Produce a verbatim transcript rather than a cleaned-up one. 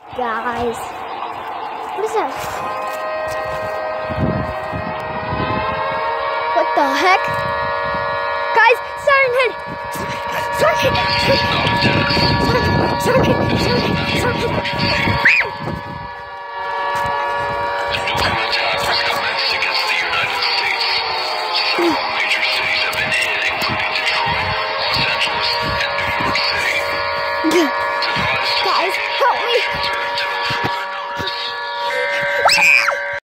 Guys, what is that? What the heck? Guys, Siren Head! Siren Head! Siren Head! Siren Head! Siren Head! Nuclear attacks commenced against the United States. Several major cities have been hit, including Detroit, Los Angeles, and New York City.